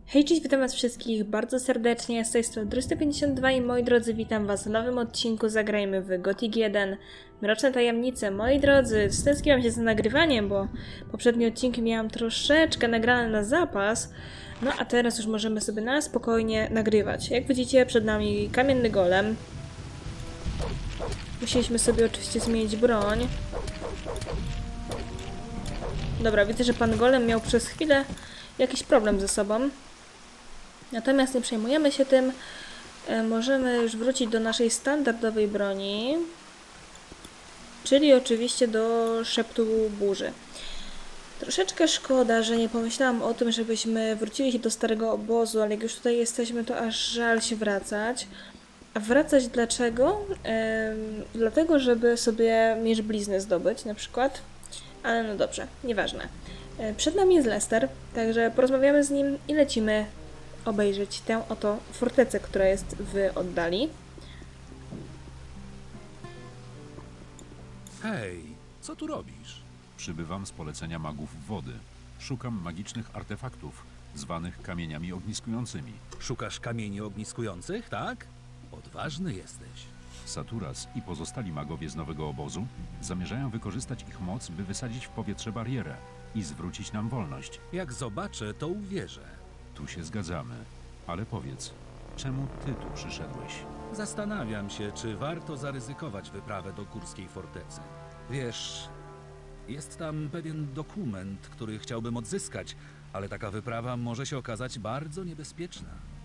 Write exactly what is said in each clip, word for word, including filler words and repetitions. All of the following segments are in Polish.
Hej, cześć, witam was wszystkich bardzo serdecznie, z tej strony Drusty pięćdziesiąt dwa i moi drodzy, witam was w nowym odcinku Zagrajmy w Gothic jeden Mroczne Tajemnice. Moi drodzy, stęskiłam się za nagrywaniem, bo poprzednie odcinki miałam troszeczkę nagrane na zapas, no a teraz już możemy sobie na spokojnie nagrywać. Jak widzicie, przed nami kamienny golem. Musieliśmy sobie oczywiście zmienić broń. Dobra, widzę, że pan golem miał przez chwilę jakiś problem ze sobą. Natomiast nie przejmujemy się tym. E, możemy już wrócić do naszej standardowej broni. Czyli oczywiście do szeptu burzy. Troszeczkę szkoda, że nie pomyślałam o tym, żebyśmy wrócili do starego obozu, ale jak już tutaj jesteśmy, to aż żal się wracać. A wracać dlaczego? E, dlatego, żeby sobie miecz blizny zdobyć na przykład. Ale no dobrze, nieważne. E, przed nami jest Lester, także porozmawiamy z nim i lecimy obejrzeć tę oto fortecę, która jest w oddali. Hej, co tu robisz? Przybywam z polecenia magów wody. Szukam magicznych artefaktów, zwanych kamieniami ogniskującymi. Szukasz kamieni ogniskujących, tak? Odważny jesteś. Saturas i pozostali magowie z nowego obozu zamierzają wykorzystać ich moc, by wysadzić w powietrze barierę i zwrócić nam wolność. Jak zobaczę, to uwierzę. Tu się zgadzamy, ale powiedz, czemu ty tu przyszedłeś? Zastanawiam się, czy warto zaryzykować wyprawę do Górskiej Fortecy. Wiesz, jest tam pewien dokument, który chciałbym odzyskać, ale taka wyprawa może się okazać bardzo niebezpieczna.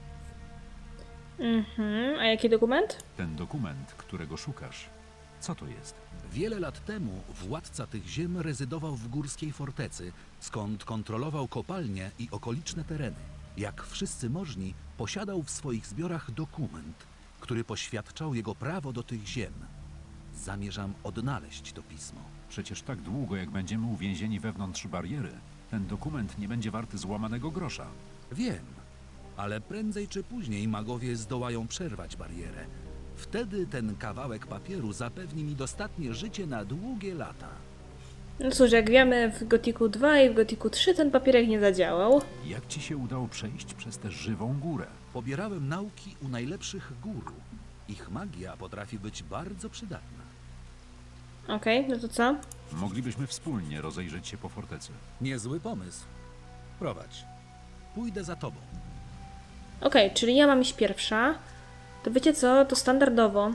Mhm, a jaki dokument? Ten dokument, którego szukasz, co to jest? Wiele lat temu władca tych ziem rezydował w Górskiej Fortecy, skąd kontrolował kopalnie i okoliczne tereny. Jak wszyscy możni, posiadał w swoich zbiorach dokument, który poświadczał jego prawo do tych ziem. Zamierzam odnaleźć to pismo. Przecież tak długo, jak będziemy uwięzieni wewnątrz bariery, ten dokument nie będzie warty złamanego grosza. Wiem, ale prędzej czy później magowie zdołają przerwać barierę. Wtedy ten kawałek papieru zapewni mi dostatnie życie na długie lata. No cóż, jak wiemy, w Gothicu dwa i w Gothicu trzy ten papierek nie zadziałał. Jak ci się udało przejść przez tę żywą górę? Pobierałem nauki u najlepszych guru. Ich magia potrafi być bardzo przydatna. Okej, okay, no to co? Moglibyśmy wspólnie rozejrzeć się po fortecy. Niezły pomysł. Prowadź. Pójdę za tobą. Okej, okay, czyli ja mam iść pierwsza. To wiecie co? To standardowo.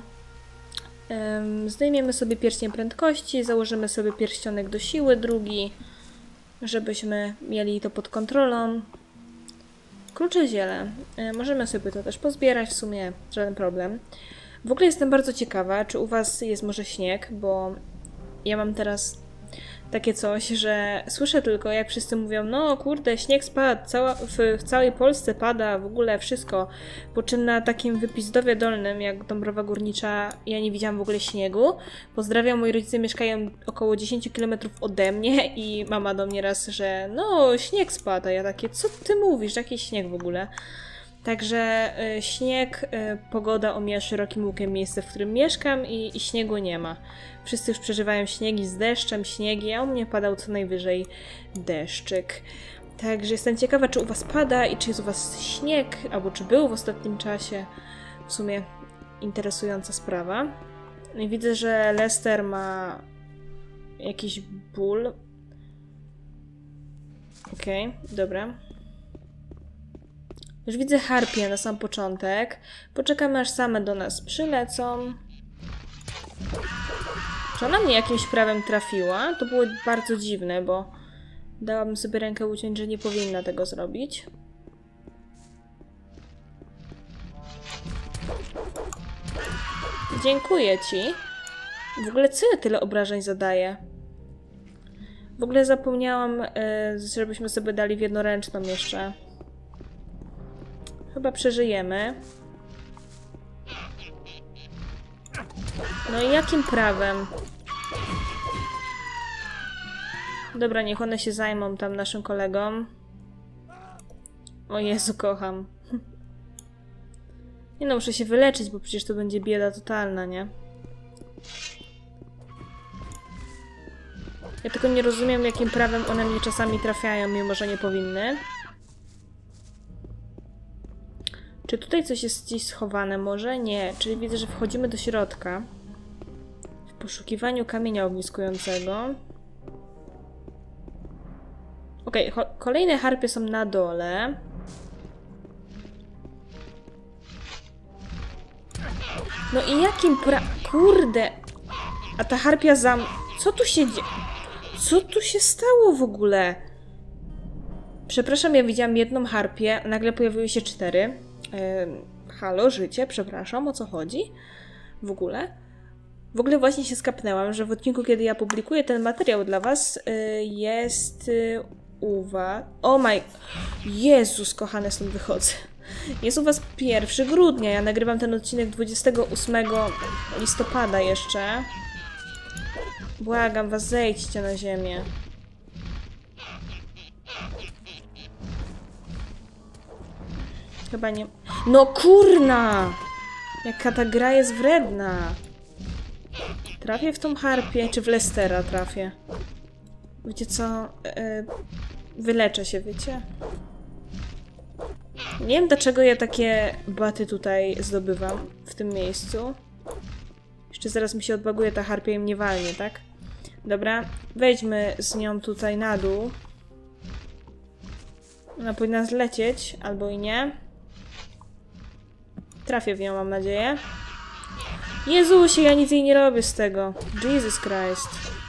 Um, zdejmiemy sobie pierścień prędkości, założymy sobie pierścionek do siły, drugi, żebyśmy mieli to pod kontrolą. Klucze ziele. E, możemy sobie to też pozbierać, w sumie żaden problem. W ogóle jestem bardzo ciekawa, czy u was jest może śnieg, bo ja mam teraz takie coś, że słyszę tylko, jak wszyscy mówią, no kurde, śnieg spadł, cała, w, w całej Polsce pada, w ogóle wszystko. Po czym na takim Wypisdowie Dolnym, jak Dąbrowa Górnicza, ja nie widziałam w ogóle śniegu. Pozdrawiam, moi rodzice mieszkają około dziesięć kilometrów ode mnie i mama do mnie raz, że no śnieg spada. Ja takie, co ty mówisz, jaki śnieg w ogóle? Także y, śnieg, y, pogoda omija szerokim łukiem miejsce, w którym mieszkam i, i śniegu nie ma. Wszyscy już przeżywają śniegi z deszczem, śniegi, a u mnie padał co najwyżej deszczyk. Także jestem ciekawa, czy u was pada i czy jest u was śnieg, albo czy był w ostatnim czasie. W sumie interesująca sprawa. I widzę, że Lester ma jakiś ból. Okej, okay, dobra. Już widzę harpię na sam początek. Poczekamy, aż same do nas przylecą. Czy ona mnie jakimś prawem trafiła? To było bardzo dziwne, bo dałabym sobie rękę uciąć, że nie powinna tego zrobić. Dziękuję ci. W ogóle co ja tyle obrażeń zadaję? W ogóle zapomniałam, żebyśmy sobie dali w jednoręczną jeszcze. Chyba przeżyjemy. No i jakim prawem? Dobra, niech one się zajmą tam naszym kolegom. O Jezu, kocham. Nie no, muszę się wyleczyć, bo przecież to będzie bieda totalna, nie? Ja tylko nie rozumiem, jakim prawem one mnie czasami trafiają, mimo że nie powinny. Czy tutaj coś jest gdzieś schowane? Może? Nie. Czyli widzę, że wchodzimy do środka. W poszukiwaniu kamienia ogniskującego. Okej, okay, kolejne harpie są na dole. No i jakim pra... Kurde! A ta harpia zam... Co tu się dzieje? Co tu się stało w ogóle? Przepraszam, ja widziałam jedną harpię, nagle pojawiły się cztery. Yy, halo, życie, przepraszam, o co chodzi? W ogóle? W ogóle właśnie się skapnęłam, że w odcinku, kiedy ja publikuję ten materiał dla was, yy, jest... Yy, u was... O maj... Jezus, kochane, stąd wychodzę. Jest u was pierwszego grudnia, ja nagrywam ten odcinek dwudziestego ósmego listopada jeszcze. Błagam was, zejdźcie na ziemię. Chyba nie... No kurna! Jaka ta gra jest wredna. Trafię w tą harpię, czy w Lestera trafię? Wiecie co? Yy, wyleczę się, wiecie? Nie wiem, dlaczego ja takie baty tutaj zdobywam w tym miejscu. Jeszcze zaraz mi się odbaguje ta harpia i mnie walnie, tak? Dobra, wejdźmy z nią tutaj na dół. Ona powinna zlecieć, albo i nie. Trafię w nią, mam nadzieję. Jezusie, ja nic jej nie robię z tego. Jesus Christ.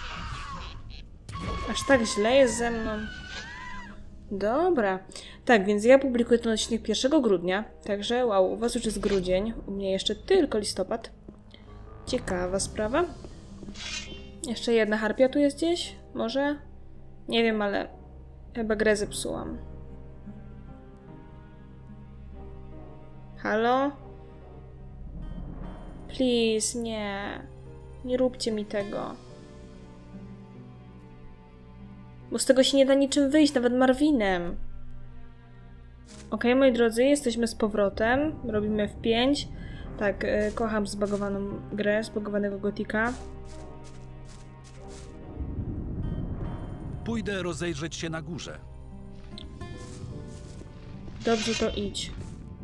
Aż tak źle jest ze mną. Dobra. Tak, więc ja publikuję ten odcinek pierwszego grudnia. Także, wow, u was już jest grudzień. U mnie jeszcze tylko listopad. Ciekawa sprawa. Jeszcze jedna harpia tu jest gdzieś? Może? Nie wiem, ale chyba grę zepsułam. Halo? Please, nie. Nie róbcie mi tego. Bo z tego się nie da niczym wyjść, nawet Marvinem. Ok, moi drodzy, jesteśmy z powrotem. Robimy F pięć. Tak, yy, kocham zbagowaną grę, zbagowanego Gotika. Pójdę rozejrzeć się na górze. Dobrze, to idź.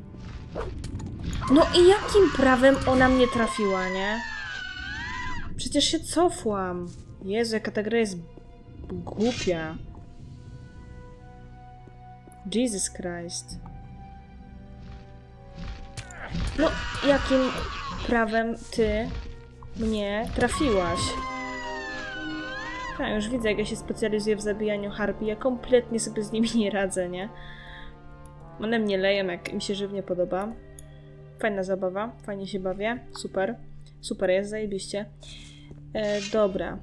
No i jakim prawem ona mnie trafiła, nie? Przecież się cofłam. Jezu, jaka ta gra jest głupia. Jesus Christ. No, jakim prawem ty mnie trafiłaś? Tak, już widzę, jak ja się specjalizuję w zabijaniu harpii. Ja kompletnie sobie z nimi nie radzę, nie? One mnie leją, jak im się żywnie podoba. Fajna zabawa, fajnie się bawię. Super. Super jest, zajebiście. E, dobra.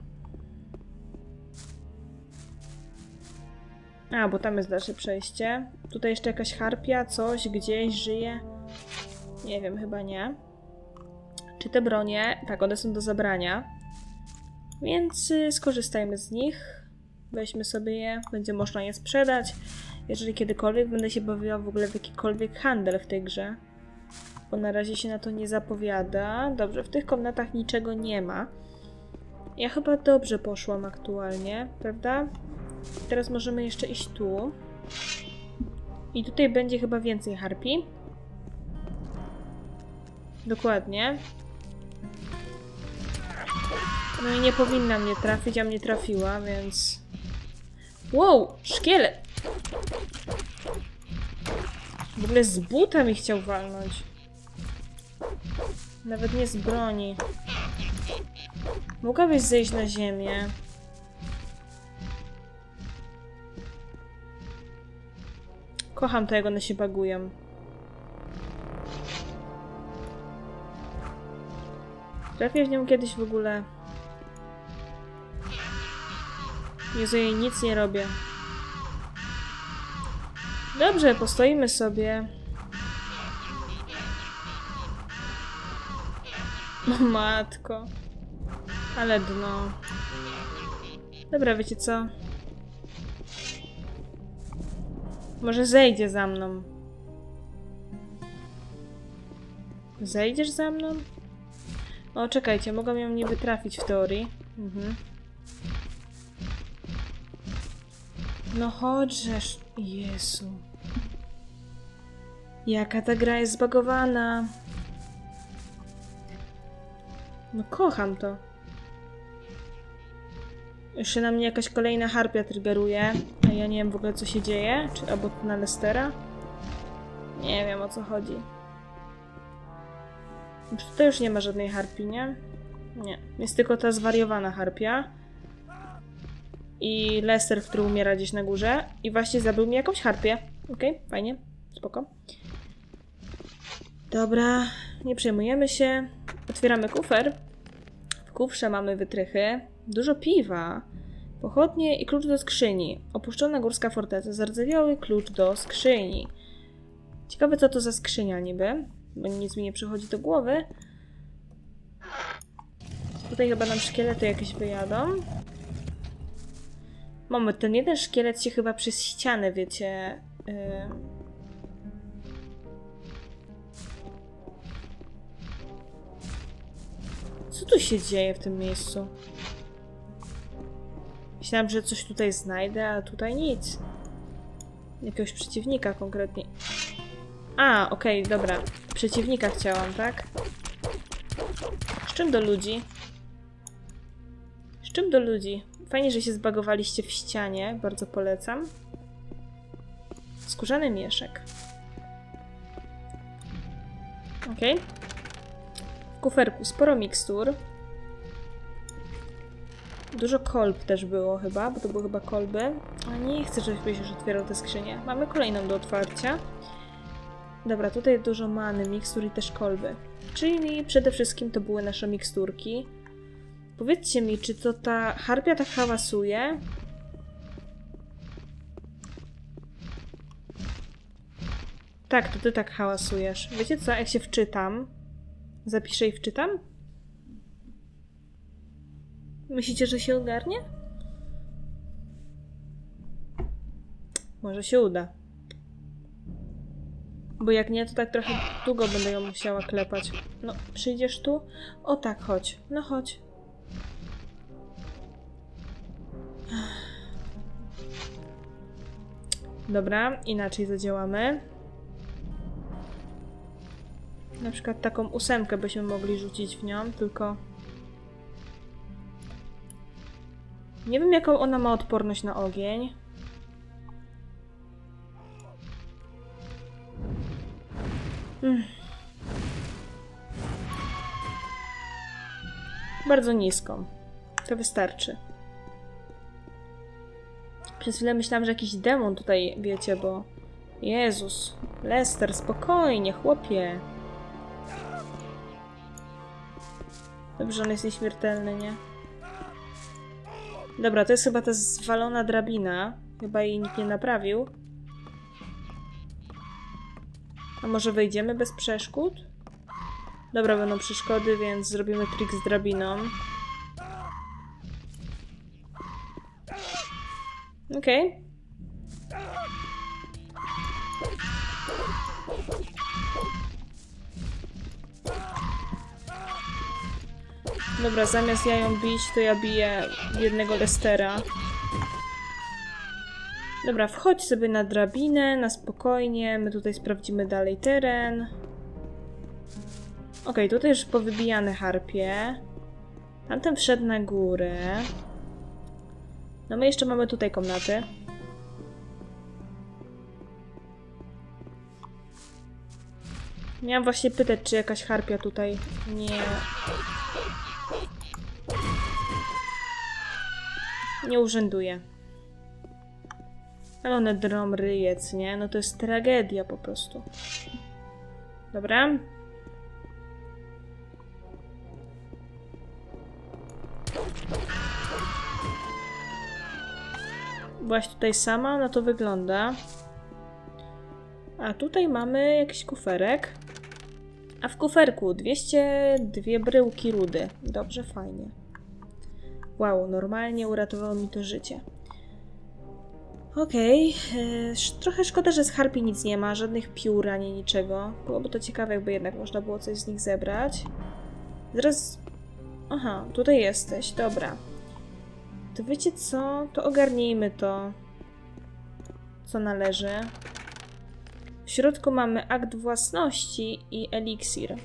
A, bo tam jest dalsze przejście. Tutaj jeszcze jakaś harpia, coś, gdzieś żyje. Nie wiem, chyba nie. Czy te bronie? Tak, one są do zabrania. Więc y, skorzystajmy z nich. Weźmy sobie je. Będzie można je sprzedać. Jeżeli kiedykolwiek będę się bawiła w ogóle w jakikolwiek handel w tej grze. Bo na razie się na to nie zapowiada. Dobrze, w tych komnatach niczego nie ma. Ja chyba dobrze poszłam aktualnie, prawda? Teraz możemy jeszcze iść tu. I tutaj będzie chyba więcej harpii. Dokładnie. No i nie powinna mnie trafić, a mnie trafiła, więc... Wow! Szkielet! W ogóle z buta mi chciał walnąć. Nawet nie z broni. Mogłabyś zejść na ziemię. Kocham to, jak one się bagują. Trafię w nią kiedyś w ogóle. Jezu, jej nic nie robię. Dobrze, postoimy sobie. O matko. Ale dno. Dobra, wiecie co? Może zejdzie za mną. Zejdziesz za mną? O, czekajcie, mogłam ją niby trafić w teorii. Mhm. No chodźżesz. Jezu. Jaka ta gra jest zbagowana. No kocham to. Jeszcze na mnie jakaś kolejna harpia triggeruje, a ja nie wiem w ogóle co się dzieje. Czy albo na Lestera? Nie wiem o co chodzi. Tutaj już nie ma żadnej harpii, nie? Nie. Jest tylko ta zwariowana harpia. I Lester, który umiera gdzieś na górze. I właśnie zabił mi jakąś harpię. Okej, okay, fajnie. Spoko. Dobra, nie przejmujemy się. Otwieramy kufer. W kufrze mamy wytrychy. Dużo piwa. Pochodnie i klucz do skrzyni. Opuszczona górska forteca. Zardzewiały klucz do skrzyni. Ciekawe co to za skrzynia niby. Bo nic mi nie przychodzi do głowy. Tutaj chyba nam szkielety jakieś wyjadą. Moment, ten jeden szkielet się chyba przez ścianę, wiecie... Yy... Co tu się dzieje w tym miejscu? Myślałam, że coś tutaj znajdę, a tutaj nic. Jakiegoś przeciwnika konkretnie. A, okej, okay, dobra. Przeciwnika chciałam, tak? Z czym do ludzi? Z czym do ludzi? Fajnie, że się zbagowaliście w ścianie. Bardzo polecam. Skórzany mieszek. Okej. Okay. W kuferku sporo mikstur. Dużo kolb też było chyba, bo to były chyba kolby. A nie chcę, żebyś już otwierał tę skrzynię. Mamy kolejną do otwarcia. Dobra, tutaj dużo many, mikstur i też kolby. Czyli przede wszystkim to były nasze miksturki. Powiedzcie mi, czy to ta harpia tak hałasuje? Tak, to ty tak hałasujesz. Wiecie co, jak się wczytam? Zapiszę i wczytam? Myślicie, że się ogarnie? Może się uda. Bo jak nie, to tak trochę długo będę ją musiała klepać. No, przyjdziesz tu? O tak, chodź. No chodź. Dobra, inaczej zadziałamy. Na przykład taką ósemkę byśmy mogli rzucić w nią, tylko... Nie wiem, jaką ona ma odporność na ogień. Hmm. Bardzo niską. To wystarczy. Przez chwilę myślałam, że jakiś demon tutaj, wiecie, bo... Jezus. Lester, spokojnie, chłopie. Dobrze, on jest nieśmiertelny, nie? Dobra, to jest chyba ta zwalona drabina. Chyba jej nikt nie naprawił. A może wejdziemy bez przeszkód? Dobra, będą przeszkody, więc zrobimy trik z drabiną. Okej. Okay. Dobra, zamiast ja ją bić, to ja biję jednego Lestera. Dobra, wchodź sobie na drabinę, na spokojnie. My tutaj sprawdzimy dalej teren. Okej, okay, tutaj już powybijane harpie. Tamten wszedł na górę. No my jeszcze mamy tutaj komnaty. Miałam właśnie pytać, czy jakaś harpia tutaj nie... Nie urzęduje. Ale one drą ryjec, nie? No to jest tragedia po prostu. Dobra. Byłaś tutaj sama? No to wygląda. A tutaj mamy jakiś kuferek. A w kuferku dwieście dwie bryłki rudy. Dobrze, fajnie. Wow, normalnie uratowało mi to życie. Okej. Okay. Trochę szkoda, że z harpii nic nie ma. Żadnych piór ani niczego. Byłoby to ciekawe, jakby jednak można było coś z nich zebrać. Zaraz... Aha, tutaj jesteś. Dobra. To wiecie co? To ogarnijmy to, co należy. W środku mamy akt własności i eliksir.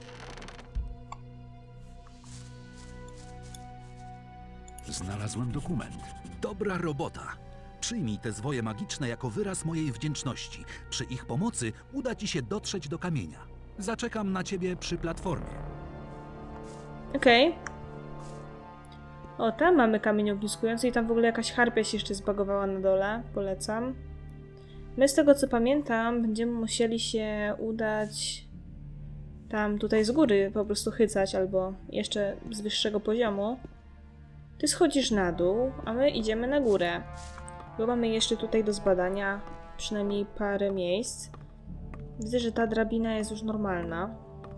Znalazłem dokument. Dobra robota. Przyjmij te zwoje magiczne jako wyraz mojej wdzięczności. Przy ich pomocy uda ci się dotrzeć do kamienia. Zaczekam na ciebie przy platformie. Okej. Okay. O, tam mamy kamień ogniskujący i tam w ogóle jakaś harpia się jeszcze zbagowała na dole. Polecam. My z tego co pamiętam będziemy musieli się udać tam tutaj z góry po prostu chycać albo jeszcze z wyższego poziomu. Ty schodzisz na dół, a my idziemy na górę. Bo mamy jeszcze tutaj do zbadania przynajmniej parę miejsc. Widzę, że ta drabina jest już normalna.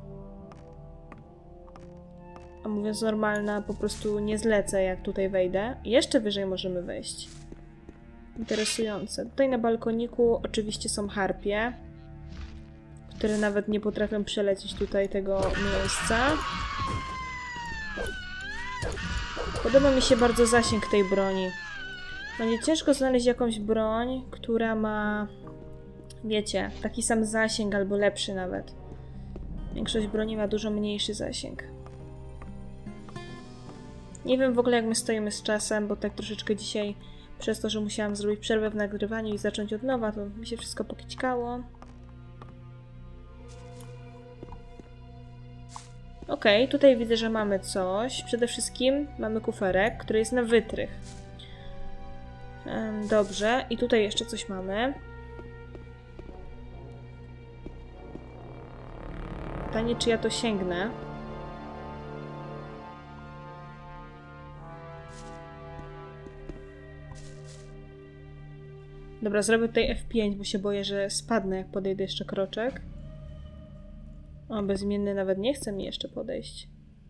A mówiąc normalna, po prostu nie zlecę, jak tutaj wejdę. Jeszcze wyżej możemy wejść. Interesujące. Tutaj na balkoniku oczywiście są harpie, które nawet nie potrafią przelecieć tutaj tego miejsca. Podoba mi się bardzo zasięg tej broni. Będzie ciężko znaleźć jakąś broń, która ma, wiecie, taki sam zasięg albo lepszy nawet. Większość broni ma dużo mniejszy zasięg. Nie wiem w ogóle jak my stoimy z czasem, bo tak troszeczkę dzisiaj przez to, że musiałam zrobić przerwę w nagrywaniu i zacząć od nowa, to mi się wszystko pokićkało. Okej, okay, tutaj widzę, że mamy coś. Przede wszystkim mamy kuferek, który jest na wytrych. Dobrze, i tutaj jeszcze coś mamy. Pytanie, czy ja to sięgnę. Dobra, zrobię tutaj F pięć, bo się boję, że spadnę, jak podejdę jeszcze kroczek. O, bezimienny nawet nie chce mi jeszcze podejść.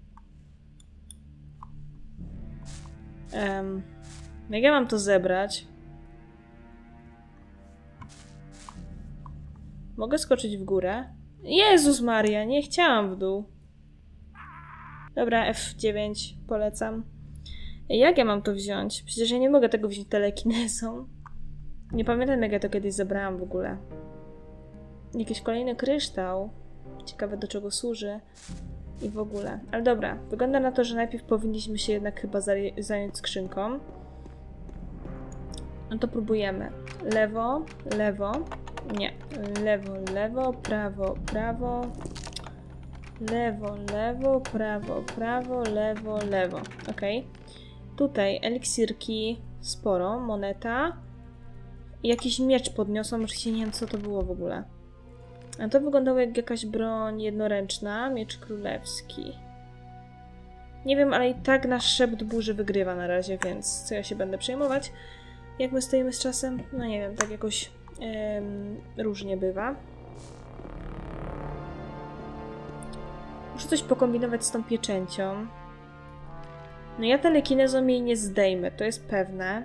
Um, jak ja mam to zebrać? Mogę skoczyć w górę? Jezus Maria, nie chciałam w dół. Dobra, F dziewięć polecam. Jak ja mam to wziąć? Przecież ja nie mogę tego wziąć telekinezą. Nie pamiętam, jak ja to kiedyś zebrałam w ogóle. Jakiś kolejny kryształ. Ciekawe, do czego służy. I w ogóle. Ale dobra, wygląda na to, że najpierw powinniśmy się jednak chyba zająć skrzynką. No to próbujemy. Lewo, lewo. Nie. Lewo, lewo, prawo, prawo. Lewo, lewo, prawo, prawo, lewo, lewo. Ok. Tutaj eliksirki sporo. Moneta. I jakiś miecz podniosłam, oczywiście nie wiem, co to było w ogóle. A to wyglądało jak jakaś broń jednoręczna, miecz królewski. Nie wiem, ale i tak nasz szept burzy wygrywa na razie, więc co ja się będę przejmować? Jak my stoimy z czasem? No nie wiem, tak jakoś em, różnie bywa. Muszę coś pokombinować z tą pieczęcią. No ja telekinezą jej nie zdejmę, to jest pewne.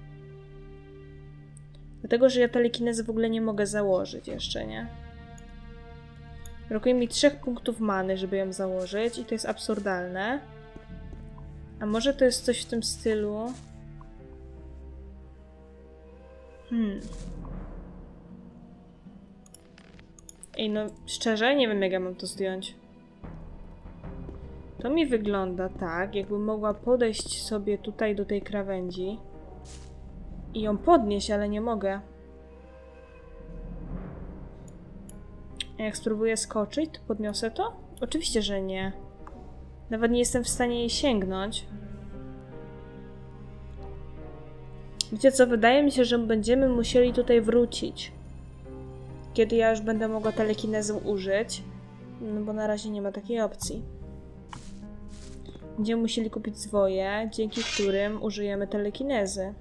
Dlatego, że ja telekinezy w ogóle nie mogę założyć jeszcze, nie? Brakuje mi trzech punktów many, żeby ją założyć i to jest absurdalne. A może to jest coś w tym stylu? Hmm. Ej, no szczerze, nie wiem jak ja mam to zdjąć. To mi wygląda tak, jakbym mogła podejść sobie tutaj do tej krawędzi i ją podnieść, ale nie mogę. A jak spróbuję skoczyć, to podniosę to? Oczywiście, że nie. Nawet nie jestem w stanie jej sięgnąć. Wiecie co? Wydaje mi się, że będziemy musieli tutaj wrócić. Kiedy ja już będę mogła telekinezę użyć. No bo na razie nie ma takiej opcji. Będziemy musieli kupić zwoje, dzięki którym użyjemy telekinezy.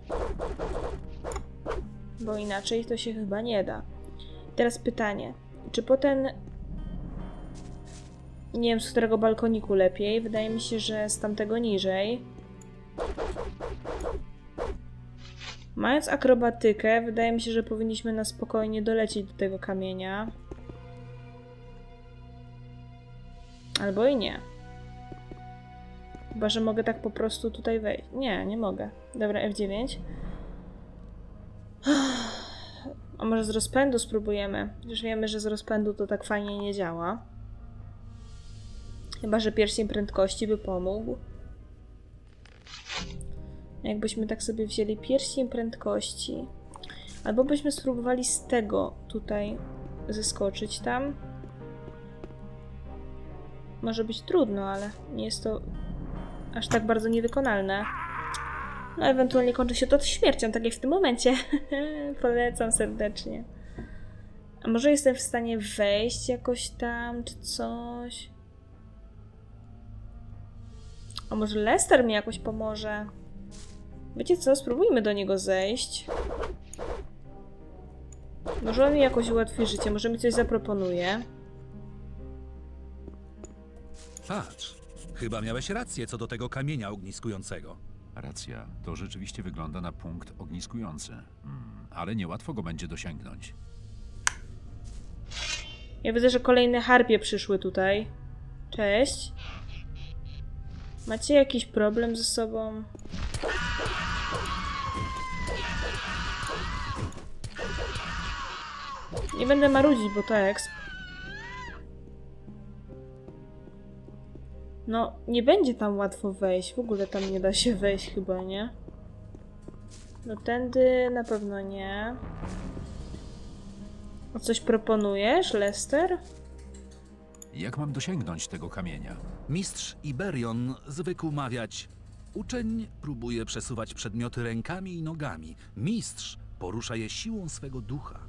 Bo inaczej to się chyba nie da. Teraz pytanie. Czy po ten... Nie wiem, z którego balkoniku lepiej. Wydaje mi się, że z tamtego niżej. Mając akrobatykę, wydaje mi się, że powinniśmy na spokojnie dolecieć do tego kamienia. Albo i nie. Chyba, że mogę tak po prostu tutaj wejść. Nie, nie mogę. Dobra, F dziewięć. A może z rozpędu spróbujemy? Już wiemy, że z rozpędu to tak fajnie nie działa. Chyba że pierścień prędkości by pomógł. Jakbyśmy tak sobie wzięli pierścień prędkości. Albo byśmy spróbowali z tego tutaj zeskoczyć tam. Może być trudno, ale nie jest to aż tak bardzo niewykonalne. No ewentualnie kończy się to śmiercią, tak jak w tym momencie. Polecam serdecznie. A może jestem w stanie wejść jakoś tam, czy coś? A może Lester mi jakoś pomoże? Wiecie co? Spróbujmy do niego zejść. Może on mi jakoś ułatwi życie, może mi coś zaproponuje. Patrz, chyba miałeś rację co do tego kamienia ogniskującego. Racja, to rzeczywiście wygląda na punkt ogniskujący. Hmm, ale niełatwo go będzie dosięgnąć. Ja widzę, że kolejne harpie przyszły tutaj. Cześć. Macie jakiś problem ze sobą? Nie będę marudzić, bo to exp. No, nie będzie tam łatwo wejść. W ogóle tam nie da się wejść chyba, nie? No tędy na pewno nie. A coś proponujesz, Lester? Jak mam dosięgnąć tego kamienia? Mistrz Iberion zwykł mawiać: uczeń próbuje przesuwać przedmioty rękami i nogami. Mistrz porusza je siłą swego ducha.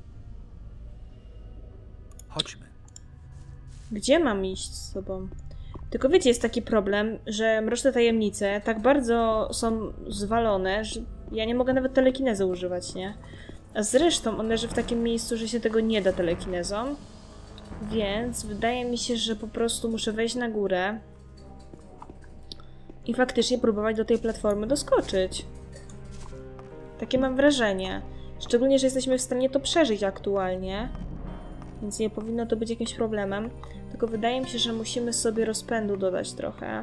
Chodźmy. Gdzie mam iść z tobą? Tylko wiecie, jest taki problem, że Mroczne Tajemnice tak bardzo są zwalone, że ja nie mogę nawet telekinezy używać, nie? A zresztą on leży w takim miejscu, że się tego nie da telekinezą. Więc wydaje mi się, że po prostu muszę wejść na górę i faktycznie próbować do tej platformy doskoczyć. Takie mam wrażenie. Szczególnie, że jesteśmy w stanie to przeżyć aktualnie. Więc nie powinno to być jakimś problemem. Tylko wydaje mi się, że musimy sobie rozpędu dodać trochę.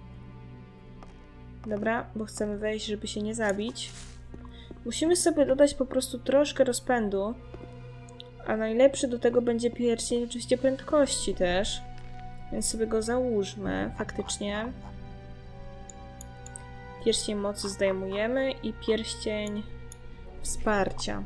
Dobra, bo chcemy wejść, żeby się nie zabić. Musimy sobie dodać po prostu troszkę rozpędu. A najlepszy do tego będzie pierścień oczywiście prędkości też. Więc sobie go załóżmy faktycznie. Pierścień mocy zdejmujemy i pierścień wsparcia.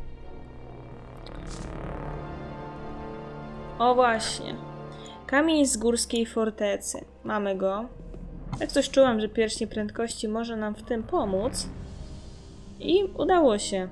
O właśnie. Kamień z górskiej fortecy. Mamy go. Jak coś czułam, że pierścień prędkości może nam w tym pomóc. I udało się.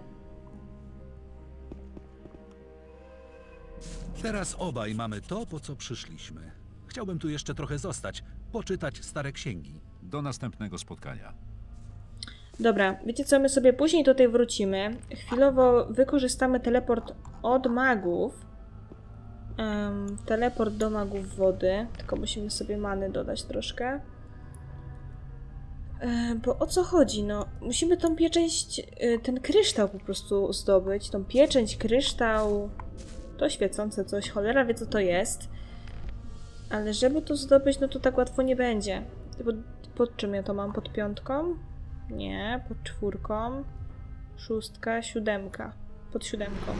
Teraz obaj mamy to, po co przyszliśmy. Chciałbym tu jeszcze trochę zostać, poczytać stare księgi. Do następnego spotkania. Dobra, wiecie co, my sobie później tutaj wrócimy. Chwilowo wykorzystamy teleport od magów. Um, teleport do magów wody. Tylko musimy sobie many dodać troszkę. E, bo o co chodzi? No, musimy tą pieczęć, y, ten kryształ po prostu zdobyć. Tą pieczęć, kryształ... To świecące coś, cholera wie co to jest. Ale żeby to zdobyć, no to tak łatwo nie będzie. Pod, pod czym ja to mam? Pod piątką? Nie, pod czwórką. Szóstka, siódemka. Pod siódemką.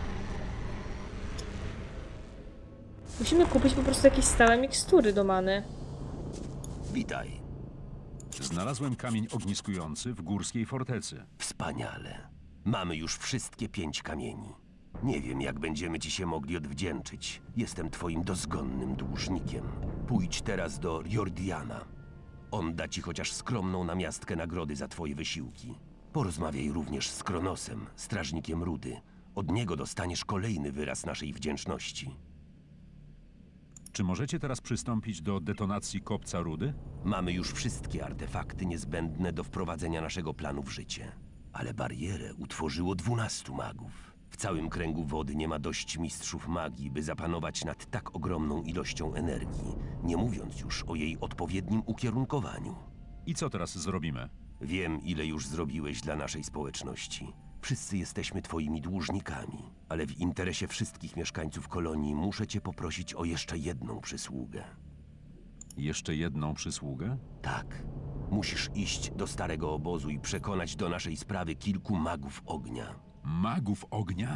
Musimy kupić po prostu jakieś stałe mikstury do many. Witaj. Znalazłem kamień ogniskujący w górskiej fortecy. Wspaniale. Mamy już wszystkie pięć kamieni. Nie wiem, jak będziemy ci się mogli odwdzięczyć. Jestem twoim dozgonnym dłużnikiem. Pójdź teraz do Jordiana. On da ci chociaż skromną namiastkę nagrody za twoje wysiłki. Porozmawiaj również z Kronosem, strażnikiem Rudy. Od niego dostaniesz kolejny wyraz naszej wdzięczności. Czy możecie teraz przystąpić do detonacji kopca Rudy? Mamy już wszystkie artefakty niezbędne do wprowadzenia naszego planu w życie. Ale barierę utworzyło dwunastu magów. W całym kręgu wody nie ma dość mistrzów magii, by zapanować nad tak ogromną ilością energii, nie mówiąc już o jej odpowiednim ukierunkowaniu. I co teraz zrobimy? Wiem, ile już zrobiłeś dla naszej społeczności. Wszyscy jesteśmy twoimi dłużnikami, ale w interesie wszystkich mieszkańców kolonii muszę cię poprosić o jeszcze jedną przysługę. Jeszcze jedną przysługę? Tak. Musisz iść do starego obozu i przekonać do naszej sprawy kilku magów ognia. Magów ognia?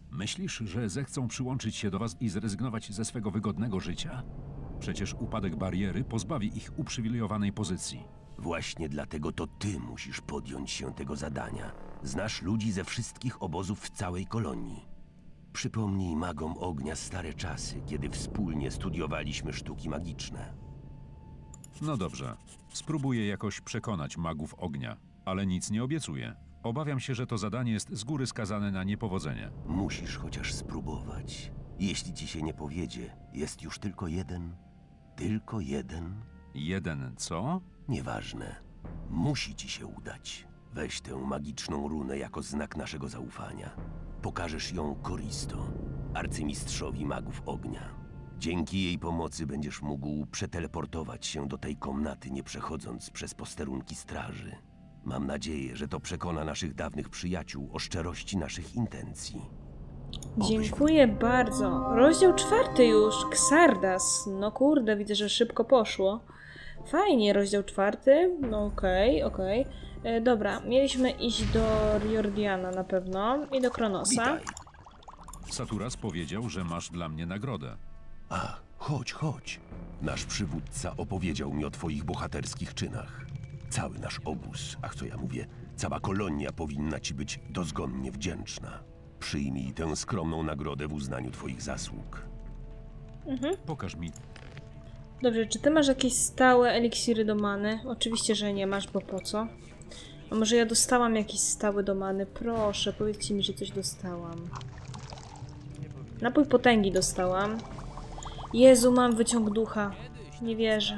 Myślisz, że zechcą przyłączyć się do was i zrezygnować ze swego wygodnego życia? Przecież upadek bariery pozbawi ich uprzywilejowanej pozycji. Właśnie dlatego to ty musisz podjąć się tego zadania. Znasz ludzi ze wszystkich obozów w całej kolonii. Przypomnij magom ognia stare czasy, kiedy wspólnie studiowaliśmy sztuki magiczne. No dobrze. Spróbuję jakoś przekonać magów ognia, ale nic nie obiecuję. Obawiam się, że to zadanie jest z góry skazane na niepowodzenie. Musisz chociaż spróbować. Jeśli ci się nie powiedzie, jest już tylko jeden. Tylko jeden. Jeden co? Nieważne. Musi ci się udać. Weź tę magiczną runę jako znak naszego zaufania. Pokażesz ją Koristo, arcymistrzowi magów ognia. Dzięki jej pomocy będziesz mógł przeteleportować się do tej komnaty, nie przechodząc przez posterunki straży. Mam nadzieję, że to przekona naszych dawnych przyjaciół o szczerości naszych intencji. Dziękuję bardzo. Rozdział czwarty już. Xardas. No kurde, widzę, że szybko poszło. Fajnie, rozdział czwarty. No okej, okay, okej. Okay. E, dobra, mieliśmy iść do Riordiana na pewno i do Kronosa. Witaj. Saturas powiedział, że masz dla mnie nagrodę. A, chodź, chodź. Nasz przywódca opowiedział mi o twoich bohaterskich czynach. Cały nasz obóz, ach co ja mówię, cała kolonia powinna ci być dozgonnie wdzięczna. Przyjmij tę skromną nagrodę w uznaniu twoich zasług. Mhm. Pokaż mi. Dobrze, czy ty masz jakieś stałe eliksiry do many? Oczywiście, że nie masz, bo po co? A może ja dostałam jakiś stały do many? Proszę, powiedzcie mi, że coś dostałam. Napój potęgi dostałam. Jezu, mam wyciąg ducha. Nie wierzę.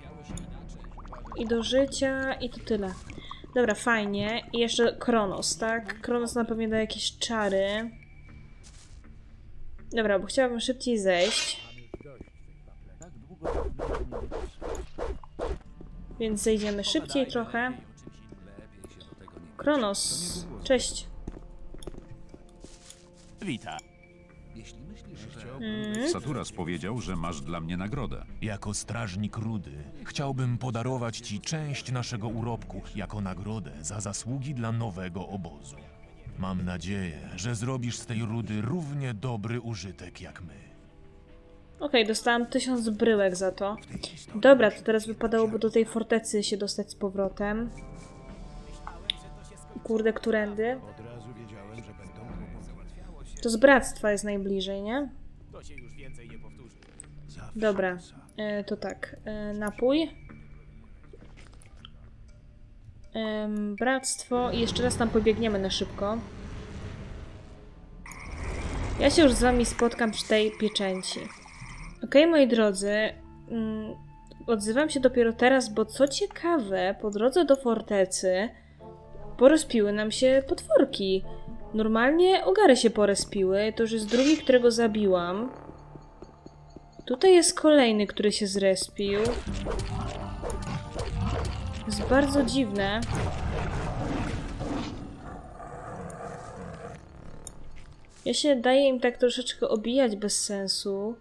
I do życia, i to tyle. Dobra, fajnie. I jeszcze Kronos, tak? Kronos na pewno da jakieś czary. Dobra, bo chciałabym szybciej zejść. Więc zejdziemy szybciej trochę. Kronos, cześć. Witaj. Mm. Saturas powiedział, że masz dla mnie nagrodę. Jako strażnik rudy chciałbym podarować ci część naszego urobku jako nagrodę za zasługi dla nowego obozu. Mam nadzieję, że zrobisz z tej rudy równie dobry użytek jak my. Okej, okay, dostałam tysiąc bryłek za to. Dobra, to teraz wypadałoby do tej fortecy się dostać z powrotem. Kurde, którędy? To z bractwa jest najbliżej, nie? Dobra, e, to tak. E, napój. E, bractwo. I jeszcze raz tam pobiegniemy na szybko. Ja się już z wami spotkam przy tej pieczęci. Okej, okay, moi drodzy. Mm, odzywam się dopiero teraz, bo co ciekawe, po drodze do fortecy porozpiły nam się potworki. Normalnie ogary się porespiły. To już jest drugi, którego zabiłam. Tutaj jest kolejny, który się zrespił. Jest bardzo dziwne. Ja się daję im tak troszeczkę obijać bez sensu.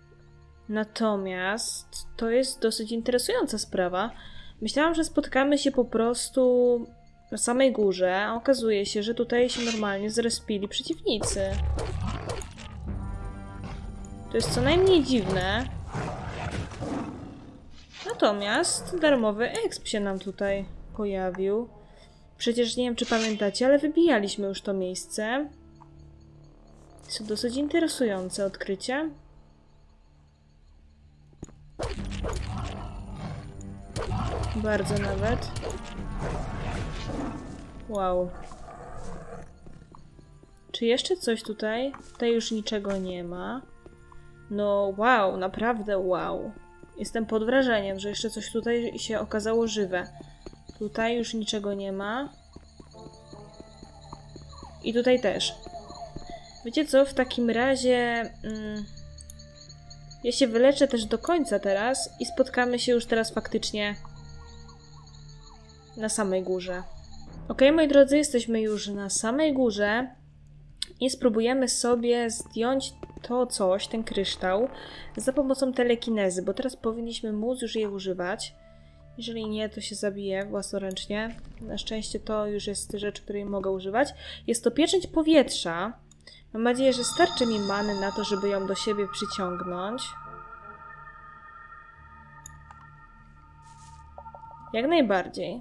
Natomiast to jest dosyć interesująca sprawa. Myślałam, że spotkamy się po prostu na samej górze, a okazuje się, że tutaj się normalnie zrespili przeciwnicy. To jest co najmniej dziwne. Natomiast darmowy exp się nam tutaj pojawił. Przecież nie wiem, czy pamiętacie, ale wybijaliśmy już to miejsce. Jest to dosyć interesujące odkrycie. Bardzo nawet. Wow. Czy jeszcze coś tutaj? Tutaj już niczego nie ma. No wow, naprawdę wow. Jestem pod wrażeniem, że jeszcze coś tutaj się okazało żywe. Tutaj już niczego nie ma. I tutaj też. Wiecie co? W takim razie... Mm, ja się wyleczę też do końca teraz i spotkamy się już teraz faktycznie na samej górze. Ok, moi drodzy, jesteśmy już na samej górze i spróbujemy sobie zdjąć to coś, ten kryształ, za pomocą telekinezy, bo teraz powinniśmy móc już jej używać. Jeżeli nie, to się zabije własnoręcznie. Na szczęście to już jest rzecz, której mogę używać. Jest to pieczęć powietrza. Mam nadzieję, że starczy mi many na to, żeby ją do siebie przyciągnąć. Jak najbardziej.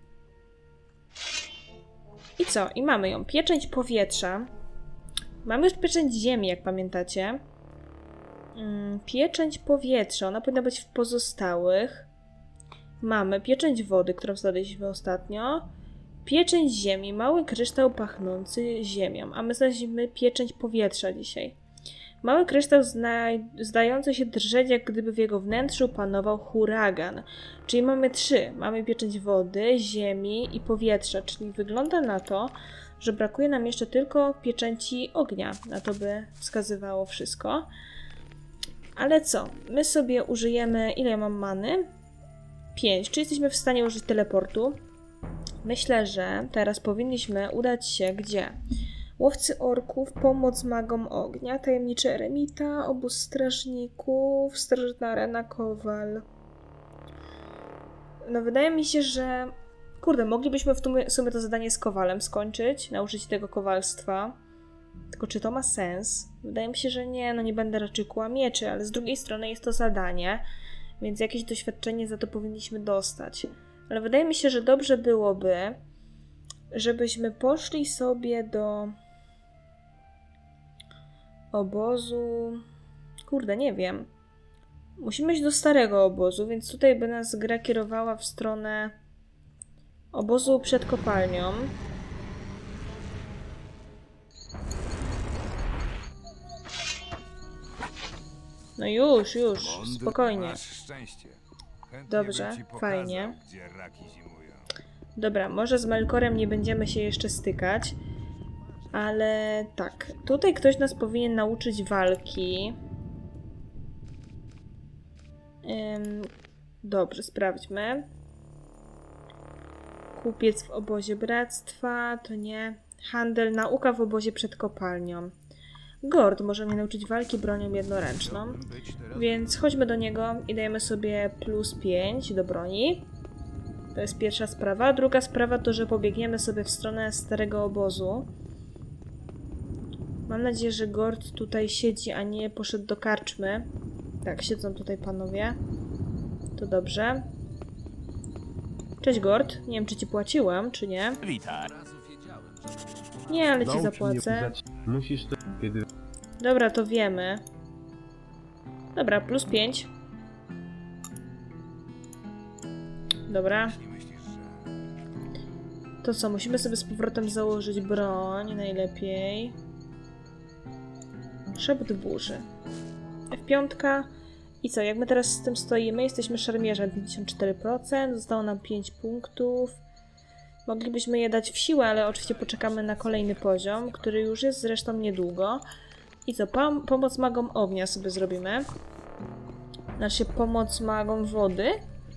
I co? I mamy ją. Pieczęć powietrza. Mamy już pieczęć ziemi, jak pamiętacie. Hmm, pieczęć powietrza. Ona powinna być w pozostałych. Mamy pieczęć wody, którą znaleźliśmy ostatnio. Pieczęć ziemi. Mały kryształ pachnący ziemią. A my znaleźliśmy pieczęć powietrza dzisiaj. Mały kryształ zdający się drżeć, jak gdyby w jego wnętrzu panował huragan. Czyli mamy trzy. Mamy pieczęć wody, ziemi i powietrza. Czyli wygląda na to, że brakuje nam jeszcze tylko pieczęci ognia. Na to by wskazywało wszystko. Ale co? My sobie użyjemy... Ile ja mam many? pięć. Czy jesteśmy w stanie użyć teleportu? Myślę, że teraz powinniśmy udać się gdzie? Łowcy orków, pomoc magom ognia, tajemniczy eremita, obóz strażników, starożytna arena, kowal. No wydaje mi się, że... Kurde, moglibyśmy w sumie to zadanie z kowalem skończyć, nauczyć tego kowalstwa. Tylko czy to ma sens? Wydaje mi się, że nie, no nie będę raczej kłuła mieczy, ale z drugiej strony jest to zadanie, więc jakieś doświadczenie za to powinniśmy dostać. Ale wydaje mi się, że dobrze byłoby, żebyśmy poszli sobie do obozu... Kurde, nie wiem. Musimy iść do starego obozu, więc tutaj by nas gra kierowała w stronę obozu przed kopalnią. No już, już, spokojnie. Dobrze, fajnie. Dobra, może z Melkorem nie będziemy się jeszcze stykać, ale tak, tutaj ktoś nas powinien nauczyć walki. Ym, dobrze, sprawdźmy. Kupiec w obozie bractwa, to nie. Handel, nauka w obozie przed kopalnią. Gord może mnie nauczyć walki bronią jednoręczną, więc chodźmy do niego i dajemy sobie plus pięć do broni. To jest pierwsza sprawa. Druga sprawa to, że pobiegniemy sobie w stronę starego obozu. Mam nadzieję, że Gord tutaj siedzi, a nie poszedł do karczmy. Tak, siedzą tutaj panowie. To dobrze. Cześć Gord. Nie wiem, czy ci płaciłem, czy nie. Witaj. Nie, ale ci zapłacę. Musisz to kiedy... Dobra, to wiemy. Dobra, plus pięć. Dobra. To co, musimy sobie z powrotem założyć broń, najlepiej. Szept burzy. F pięć. I co, jak my teraz z tym stoimy? Jesteśmy szermierzem pięćdziesiąt cztery procent, zostało nam pięć punktów. Moglibyśmy je dać w siłę, ale oczywiście poczekamy na kolejny poziom, który już jest zresztą niedługo. I co, pom pomoc magom ognia sobie zrobimy. Znaczy pomoc magom wody?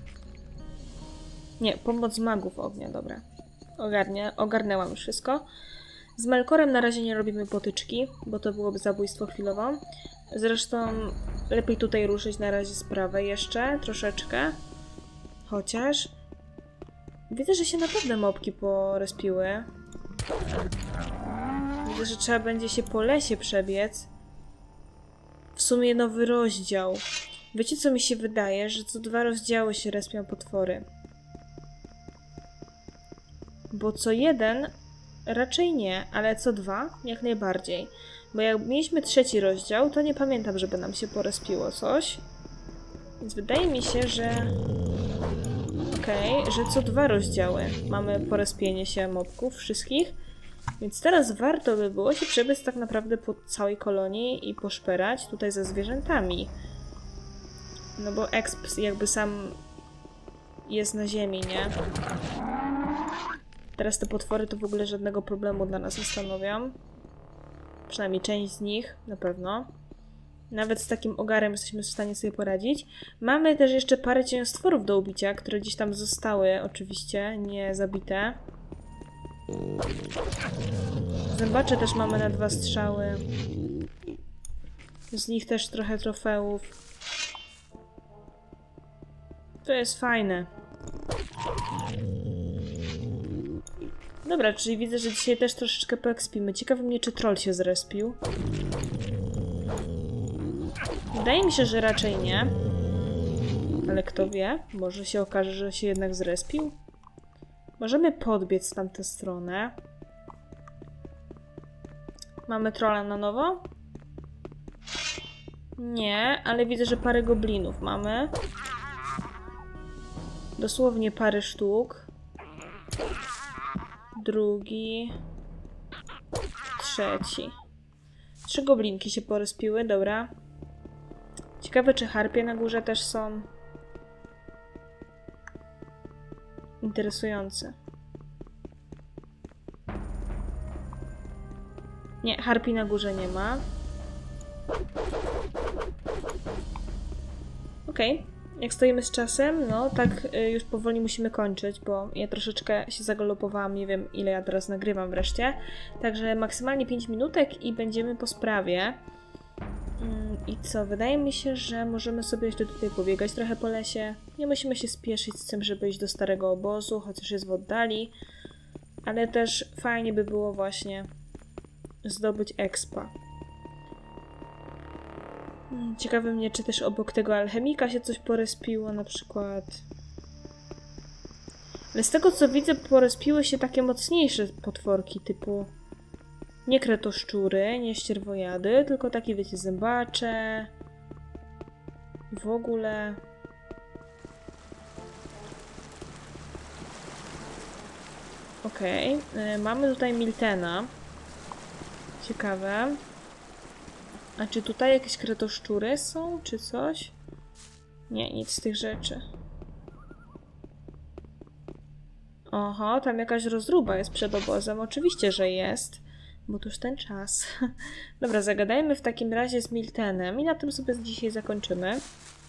Nie, pomoc magów ognia, dobra. Ogarnie, ogarnęłam już wszystko. Z Melkorem na razie nie robimy potyczki, bo to byłoby zabójstwo chwilowo. Zresztą lepiej tutaj ruszyć na razie sprawę jeszcze, troszeczkę. Chociaż... Widzę, że się naprawdę mopki porespiły. Widzę, że trzeba będzie się po lesie przebiec. W sumie nowy rozdział. Wiecie, co mi się wydaje? Że co dwa rozdziały się respią potwory. Bo co jeden raczej nie, ale co dwa jak najbardziej. Bo jak mieliśmy trzeci rozdział, to nie pamiętam, żeby nam się porespiło coś. Więc wydaje mi się, że... Okej, okay, że co dwa rozdziały mamy porespienie się mobków wszystkich. Więc teraz warto by było się przebyć tak naprawdę po całej kolonii i poszperać tutaj ze zwierzętami. No bo exp jakby sam jest na ziemi, nie? Teraz te potwory to w ogóle żadnego problemu dla nas nie stanowią. Przynajmniej część z nich, na pewno. Nawet z takim ogarem jesteśmy w stanie sobie poradzić. Mamy też jeszcze parę cieniostworów do ubicia, które gdzieś tam zostały, oczywiście, nie zabite. Zębacze też mamy na dwa strzały. Z nich też trochę trofeów. To jest fajne. Dobra, czyli widzę, że dzisiaj też troszeczkę poekspimy. Ciekawe mnie, czy troll się zrespił. Wydaje mi się, że raczej nie. Ale kto wie? Może się okaże, że się jednak zrespił? Możemy podbiec w tamtę stronę. Mamy trolla na nowo? Nie, ale widzę, że parę goblinów mamy. Dosłownie parę sztuk. Drugi. Trzeci. Trzy goblinki się porespiły, dobra. Ciekawe, czy harpie na górze też są. Interesujące. Nie, harpi na górze nie ma. Okej. Okay. Jak stoimy z czasem, no tak y, już powoli musimy kończyć, bo ja troszeczkę się zagalopowałam, nie wiem ile ja teraz nagrywam wreszcie. Także maksymalnie pięć minutek i będziemy po sprawie. Ym, I co? Wydaje mi się, że możemy sobie jeszcze tutaj pobiegać trochę po lesie. Nie musimy się spieszyć z tym, żeby iść do starego obozu, chociaż jest w oddali. Ale też fajnie by było właśnie zdobyć expa. Ciekawe mnie, czy też obok tego alchemika się coś porespiło na przykład. Ale z tego co widzę, porespiły się takie mocniejsze potworki typu nie kretoszczury, nie ścierwojady, tylko takie wiecie zębacze. W ogóle. Okej, okay. Mamy tutaj Miltena. Ciekawe. A czy tutaj jakieś kretoszczury są, czy coś? Nie, nic z tych rzeczy. Oho, tam jakaś rozruba jest przed obozem. Oczywiście, że jest, bo to już ten czas. Dobra, zagadajmy w takim razie z Miltenem i na tym sobie dzisiaj zakończymy.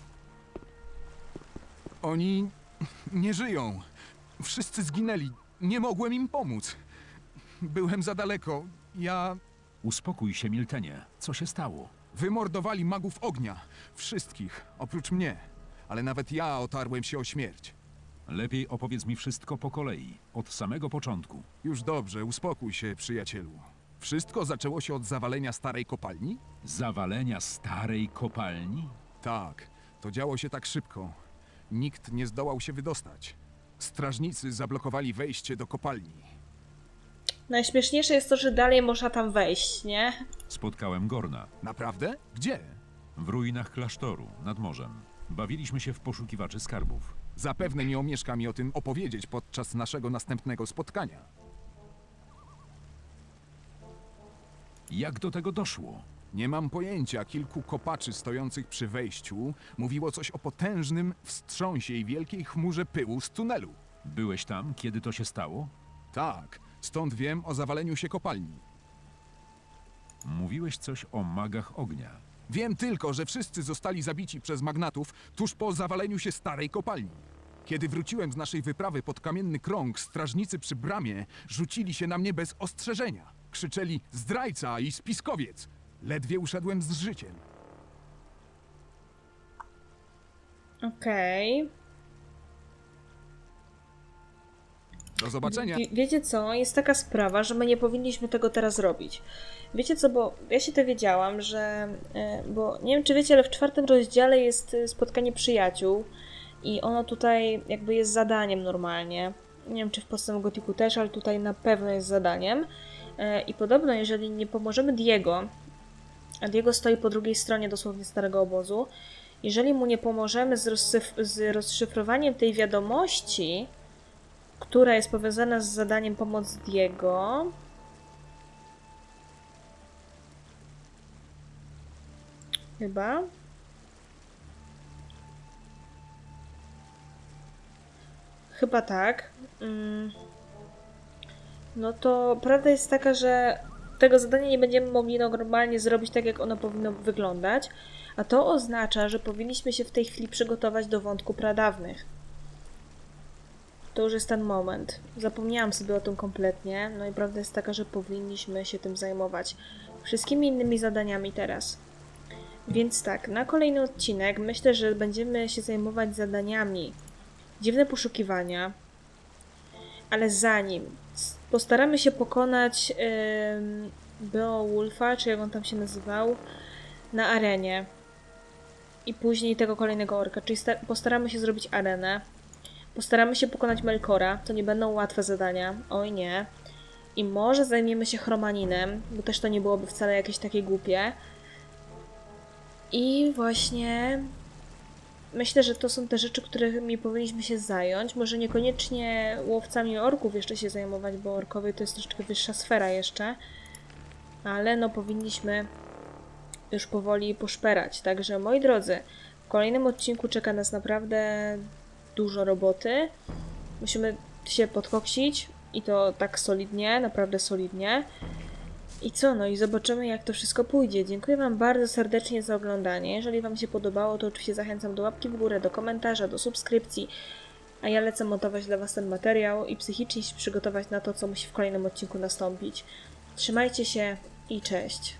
Oni nie żyją. Wszyscy zginęli. Nie mogłem im pomóc. Byłem za daleko. Ja... Uspokój się, Miltenie. Co się stało? Wymordowali magów ognia. Wszystkich, oprócz mnie. Ale nawet ja otarłem się o śmierć. Lepiej opowiedz mi wszystko po kolei, od samego początku. Już dobrze, uspokój się, przyjacielu. Wszystko zaczęło się od zawalenia starej kopalni? Zawalenia starej kopalni? Tak, to działo się tak szybko. Nikt nie zdołał się wydostać. Strażnicy zablokowali wejście do kopalni. Najśmieszniejsze jest to, że dalej można tam wejść, nie? Spotkałem Gorna. Naprawdę? Gdzie? W ruinach klasztoru, nad morzem. Bawiliśmy się w poszukiwaczy skarbów. Zapewne nie omieszka mi o tym opowiedzieć podczas naszego następnego spotkania. Jak do tego doszło? Nie mam pojęcia. Kilku kopaczy stojących przy wejściu mówiło coś o potężnym wstrząsie i wielkiej chmurze pyłu z tunelu. Byłeś tam, kiedy to się stało? Tak, stąd wiem o zawaleniu się kopalni. Mówiłeś coś o magach ognia. Wiem tylko, że wszyscy zostali zabici przez magnatów tuż po zawaleniu się starej kopalni. Kiedy wróciłem z naszej wyprawy pod Kamienny Krąg, strażnicy przy bramie rzucili się na mnie bez ostrzeżenia. Krzyczeli zdrajca i spiskowiec. Ledwie uszedłem z życiem. Okej. Okay. Do zobaczenia. W- wiecie co? Jest taka sprawa, że my nie powinniśmy tego teraz robić. Wiecie co, bo ja się dowiedziałam, że... Bo nie wiem, czy wiecie, ale w czwartym rozdziale jest spotkanie przyjaciół i ono tutaj jakby jest zadaniem normalnie. Nie wiem, czy w podstawowym Gothicu też, ale tutaj na pewno jest zadaniem. I podobno, jeżeli nie pomożemy Diego, a Diego stoi po drugiej stronie dosłownie starego obozu, jeżeli mu nie pomożemy z, rozszyf- z rozszyfrowaniem tej wiadomości, która jest powiązana z zadaniem pomoc Diego. Chyba. Chyba tak. Mm. No to prawda jest taka, że tego zadania nie będziemy mogli normalnie zrobić tak, jak ono powinno wyglądać, a to oznacza, że powinniśmy się w tej chwili przygotować do wątku pradawnych. To już jest ten moment. Zapomniałam sobie o tym kompletnie, no i prawda jest taka, że powinniśmy się tym zajmować wszystkimi innymi zadaniami teraz. Więc tak, na kolejny odcinek myślę, że będziemy się zajmować zadaniami Dziwne poszukiwania, ale zanim Postaramy się pokonać yy, Beowulfa, czy jak on tam się nazywał, na arenie. I później tego kolejnego orka, czyli postaramy się zrobić arenę. Postaramy się pokonać Melkora, to nie będą łatwe zadania, oj nie. I może zajmiemy się Chromaninem, bo też to nie byłoby wcale jakieś takie głupie. I właśnie myślę, że to są te rzeczy, którymi powinniśmy się zająć. Może niekoniecznie łowcami orków jeszcze się zajmować, bo orkowie to jest troszeczkę wyższa sfera jeszcze. Ale no powinniśmy już powoli poszperać. Także moi drodzy, w kolejnym odcinku czeka nas naprawdę dużo roboty. Musimy się podkoksić i to tak solidnie, naprawdę solidnie. I co? No i zobaczymy, jak to wszystko pójdzie. Dziękuję Wam bardzo serdecznie za oglądanie. Jeżeli Wam się podobało, to oczywiście zachęcam do łapki w górę, do komentarza, do subskrypcji. A ja lecę montować dla Was ten materiał i psychicznie się przygotować na to, co musi w kolejnym odcinku nastąpić. Trzymajcie się i cześć!